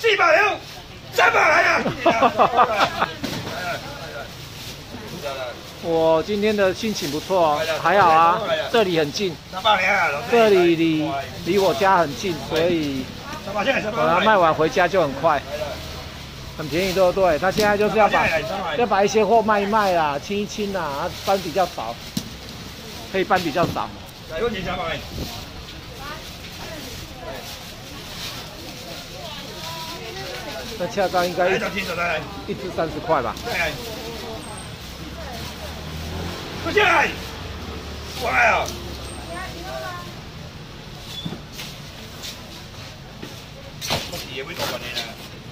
400了，300来啊！ 我今天的心情不错哦，还好啊，这里很近，这里离我家很近，所以我卖完回家就很快，很便宜，对不对？他现在就是要把一些货卖一卖啦，清一清啦，搬比较少，可以搬比较少。那恰当应该一只30块吧？ 快下来！过来啊！我自己会做饭的啦。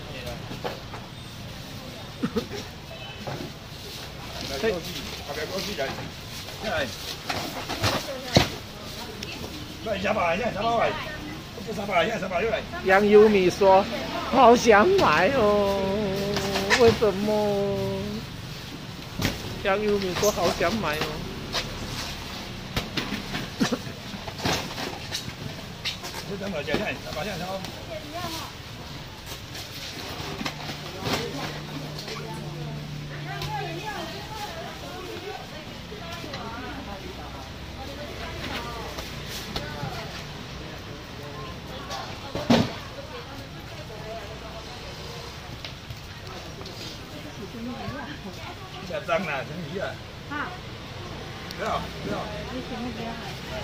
来，后边过去来，下来。来300，现在300块，不300，现在300来。 杨优米说：“好想买哦，为什么？”杨优米说：“好想买哦。” 这300现在300现在超。下张啦，成鱼啊！啊！不要！你什么不要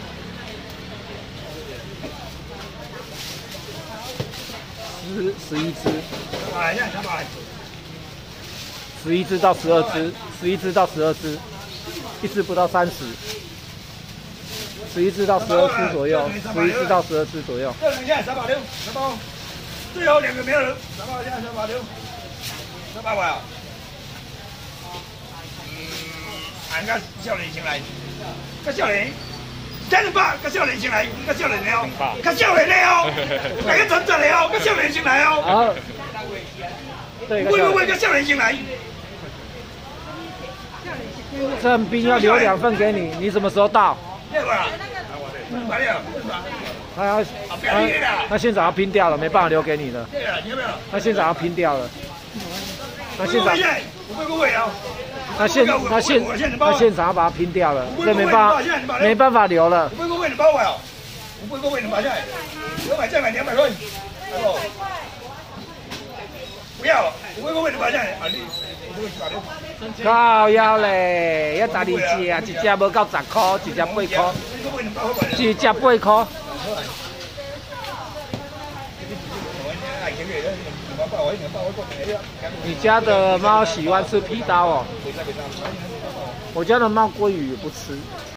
？11只。 哎呀 ！11只到12只，11只到12只，一只不到30。11只到12只左右，11只到12只左右。 这人现在360，最后2个没有人，300现在360，300块啊！俺个少年先来，个少年，300，个少年先来，个少年了，个少年了，大家真了，个少年先来哦。 好，对， 个少年先来。 郑斌要留2份给你，你什么时候到？他现场要拼掉了，没办法留给你了。他现场要拼掉了。他现场。他现场要把它拼掉了，这没办法留了。 500块你包我哦，500块你买下来，200再买200块，不要，500块你买下来啊你。 靠腰嘞，要12只啊，一只无到10块，一只8块，一只8块。你家的猫喜欢吃皮刀哦，我家的猫鲑鱼也不吃。